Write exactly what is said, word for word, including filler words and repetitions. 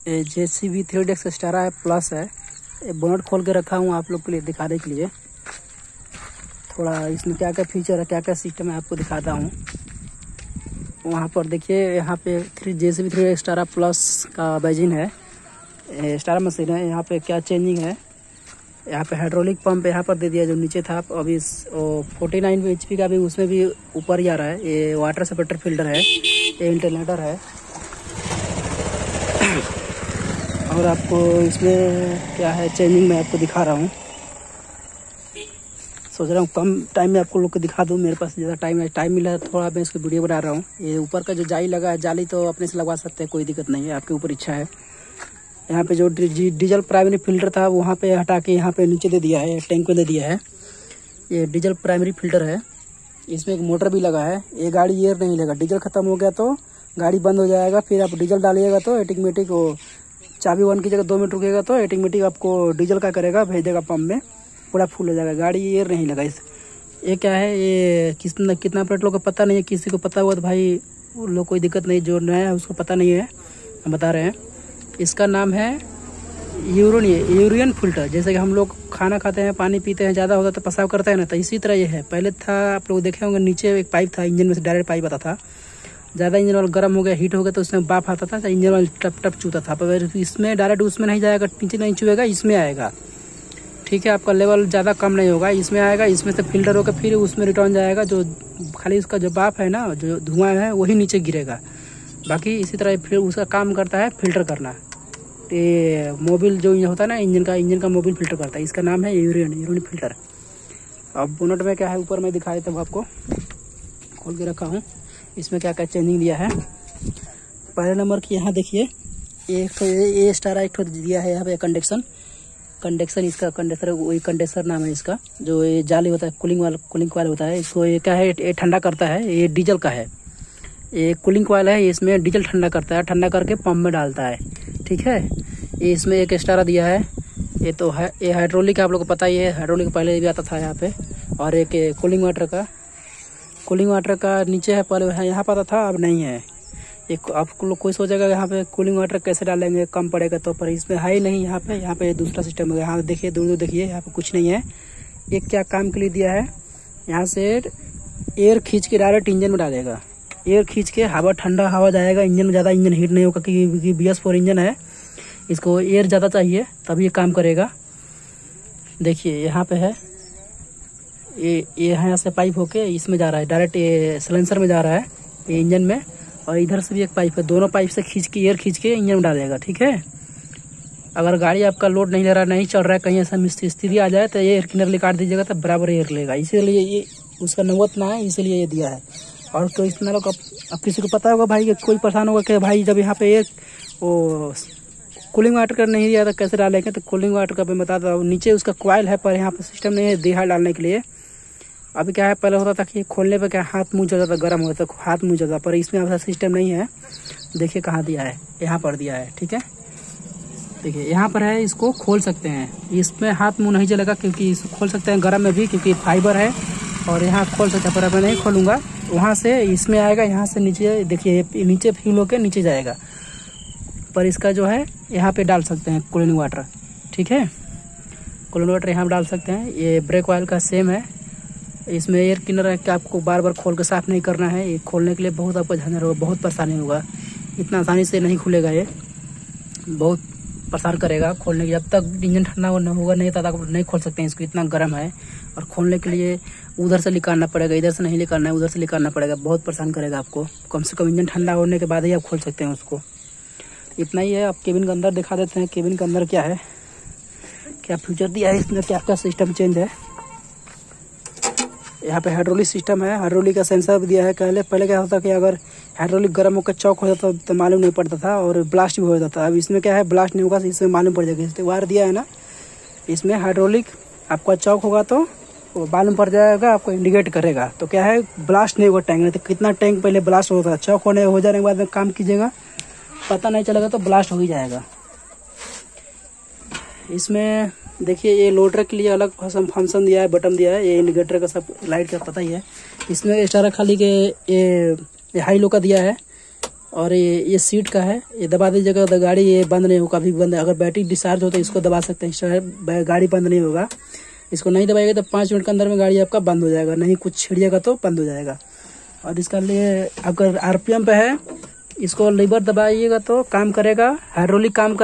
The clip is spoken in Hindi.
जेसीबी थ्री डेक्स स्टारा है प्लस है। बोनट खोल के रखा हूँ आप लोग के लिए दिखाने के लिए। थोड़ा इसमें क्या क्या फीचर है, क्या क्या सिस्टम है आपको दिखाता हूँ। वहाँ पर देखिए, यहाँ पे थ्री जेसीबी थ्री डेक्स स्टारा प्लस का बैजिन है, स्टारा मशीन है। यहाँ पे क्या चेंजिंग है, यहाँ पे हाइड्रोलिक पंप यहाँ पर दे दिया जो नीचे था। अभी फोर्टी नाइन एच पी का भी उसमें भी ऊपर ही आ रहा है। ये वाटर सेपरेटर फिल्टर है, ये इंटरनेटर है। और आपको इसमें क्या है चेंजिंग मैं आपको दिखा रहा हूँ। सोच रहा हूँ कम टाइम में आपको लोग को दिखा दूँ, मेरे पास ज़्यादा टाइम है, टाइम मिला थोड़ा मैं इसको वीडियो बना रहा हूँ। ये ऊपर का जो जाली लगा है, जाली तो अपने से लगवा सकते हैं, कोई दिक्कत नहीं है, आपके ऊपर इच्छा है। यहाँ पे जो डीजल प्राइमरी फिल्टर था वहाँ पे हटा के यहाँ पे नीचे दे दिया है, टैंक में दे दिया है। ये डीजल प्राइमरी फिल्टर है, इसमें एक मोटर भी लगा है। ये गाड़ी एयर नहीं लेगा, डीजल खत्म हो गया तो गाड़ी बंद हो जाएगा, फिर आप डीजल डालिएगा तो ऑटोमेटिक वो चाबी वन की जगह दो मिनट रुकेगा तो ऑटोमेटिक आपको डीजल का करेगा, भेज देगा पंप में, पूरा फुल हो जाएगा। गाड़ी एयर नहीं लगा। इस ये क्या है, ये कितना कितना प्लेट लोग को पता नहीं है, किसी को पता हुआ तो भाई लोग कोई दिक्कत नहीं, जो नया है उसको पता नहीं है, हम बता रहे हैं। इसका नाम है यूरिन यूरियन फिल्टर। जैसे कि हम लोग खाना खाते हैं, पानी पीते हैं, ज़्यादा होता तो पेशाब करता है ना, तो इसी तरह ये है। पहले था, आप लोग देखे होंगे, नीचे एक पाइप था, इंजन में से डायरेक्ट पाइप आता था। ज़्यादा इंजन वाला गर्म हो गया, हीट हो गया तो उसमें बाप आता था, तो इंजन वाला टप टप चूता था। पर इसमें डायरेक्ट उसमें नहीं जाएगा, नीचे नहीं चुएगा, इसमें आएगा। ठीक है, आपका लेवल ज़्यादा कम नहीं होगा, इसमें आएगा। इसमें से फिल्टर होकर फिर उसमें रिटर्न जाएगा। जो खाली उसका जो बाप है ना, जो धुआं है, वही नीचे गिरेगा। बाकी इसी तरह फिर उसका काम करता है फिल्टर करना। ये मोबिल जो होता है ना, इंजन का इंजन का मोबिल फिल्टर करता है। इसका नाम है यूरियन यूरियन फिल्टर। अब बोनट में क्या है, ऊपर मैं दिखा देता हूँ आपको, खोल के रखा हूँ। इसमें क्या क्या चेंजिंग दिया है। पहले नंबर की यहाँ देखिए, एक तो ये स्टारा एक तो दिया है यहाँ पे कंडक्शन कंडक्शन इसका कंडेंसर, वही कंडेंसर नाम है इसका। जो ये जाली होता है, कूलिंग वाला कूलिंग कॉइल होता है, इसको ये क्या है, ये ठंडा करता है। ये डीजल का है, ये कूलिंग कॉइल है, इसमें डीजल ठंडा करता है, ठंडा करके पंप में डालता है। ठीक है, ये इसमें एक स्टारा दिया है। ये तो है, ये हाइड्रोलिक आप लोग को पता ही है, हाइड्रोलिक पहले भी आता था यहाँ पे। और एक कूलिंग वाटर का कूलिंग वाटर का नीचे है, पहले यहाँ पर आता था, अब नहीं है। एक आप लोग कोई सोचेगा यहाँ पे कूलिंग वाटर कैसे डालेंगे, कम पड़ेगा तो, पर इसमें है ही नहीं यहाँ पे। यहाँ पे दूसरा सिस्टम है। यहाँ देखिए, दूर दूर देखिए, यहाँ पे कुछ नहीं है। एक क्या काम के लिए दिया है, यहाँ से एयर खींच के डायरेक्ट इंजन में डालेगा। एयर खींच के हवा, ठंडा हवा जाएगा इंजन में, ज़्यादा इंजन हीट नहीं होगा, क्योंकि बी एस फोर इंजन है, इसको एयर ज़्यादा चाहिए तभी ये काम करेगा। देखिए यहाँ पे है, ये ये यहाँ से पाइप होके इसमें जा रहा है, डायरेक्ट ये सिलेंसर में जा रहा है, ये इंजन में। और इधर से भी एक पाइप है, दोनों पाइप से खींच के एयर खींच के इंजन में डालेगा। ठीक है, अगर गाड़ी आपका लोड नहीं ले रहा, नहीं चल रहा है, कहीं ऐसा स्थिति आ जाए तो ये एयर क्लीनर निकाल दीजिएगा, तो बराबर एयर लेगा। इसीलिए ये उसका नौबत ना है, इसीलिए ये दिया है। और तो इतना लोग, अब किसी को पता होगा भाई कि कोई परेशान होगा कि भाई जब यहाँ पे एक वो कूलिंग वाटर का नहीं दिया तो कैसे डालेंगे, तो कूलिंग वाटर का मैं बताता हूँ। नीचे उसका कॉइल है, पर यहाँ पे सिस्टम नहीं है दिया डालने के लिए। अभी क्या है, पहले होता था कि खोलने पे क्या हाथ मुँह जल जाता, गर्म होता था, हाथ मुँह जलता, पर इसमें ऐसा सिस्टम नहीं है। देखिए कहाँ दिया है, यहाँ पर दिया है। ठीक है, देखिए यहाँ पर है, इसको खोल सकते हैं। इसमें हाथ मुँह नहीं जलेगा, क्योंकि इसको खोल सकते हैं गर्म में भी, क्योंकि फाइबर है। और यहाँ खोल सकते हैं, पर मैं नहीं खोलूँगा। वहाँ से इसमें आएगा, यहाँ से नीचे देखिए, नीचे फ्यूल होकर नीचे जाएगा। पर इसका जो है, यहाँ पे डाल सकते हैं कूलिंग वाटर। ठीक है, कूलिंग वाटर यहाँ डाल सकते हैं। ये ब्रेक ऑयल का सेम है। इसमें एयर क्लीनर है कि आपको बार बार खोल के साफ़ नहीं करना है। ये खोलने के लिए बहुत आपको झंझट होगा, बहुत परेशानी होगा, इतना आसानी से नहीं खुलेगा, ये बहुत परेशान करेगा खोलने की। जब तक इंजन ठंडा होगा नहीं तब तक नहीं खोल सकते हैं इसको, इतना गर्म है। और खोलने के लिए उधर से निकालना पड़ेगा, इधर से नहीं निकालना है, उधर से निकालना पड़ेगा, बहुत परेशान करेगा आपको। कम से कम इंजन ठंडा होने के बाद ही आप खोल सकते हैं उसको। इतना ही है। आप केबिन के अंदर दिखा देते हैं, केबिन के अंदर क्या है, क्या फीचर दिया है इसमें, क्या क्या सिस्टम चेंज है। यहाँ पे हाइड्रोलिक सिस्टम है, हाइड्रोलिक का सेंसर भी दिया है। पहले पहले क्या होता कि अगर हाइड्रोलिक गर्म होकर चौक हो जाता तो मालूम नहीं पड़ता था और ब्लास्ट भी हो जाता था। अब इसमें क्या है, ब्लास्ट नहीं होगा, इसमें मालूम पड़ जाएगा। इसलिए वायर दिया है ना, इसमें हाइड्रोलिक आपका चौक होगा तो वो मालूम पड़ जाएगा, आपको इंडिकेट करेगा। तो क्या है, ब्लास्ट नहीं होगा टैंक में। तो कितना टैंक पहले ब्लास्ट होता था, चौक होने हो जाने के बाद में काम कीजिएगा, पता नहीं चलेगा तो ब्लास्ट हो ही जाएगा। इसमें देखिए, ये लोडर के लिए अलग फंक्शन दिया है, बटन दिया है। ये इंडिकेटर का सब लाइट का पता ही है। इसमें स्टारा खाली के ये हाई लो का दिया है और ये ये सीट का है, ये दबा दीजिएगा तो गाड़ी ये बंद नहीं होगा, कभी बंद। अगर बैटरी डिस्चार्ज हो तो इसको दबा सकते हैं, गाड़ी बंद नहीं होगा। इसको नहीं दबाइएगा तो पाँच मिनट के अंदर में गाड़ी आपका बंद हो जाएगा, नहीं कुछ छिड़िएगा तो बंद हो जाएगा। और इसका लिए अगर आरपीएम पे है, इसको लीवर दबाइएगा तो काम करेगा, हाइड्रोलिक काम कर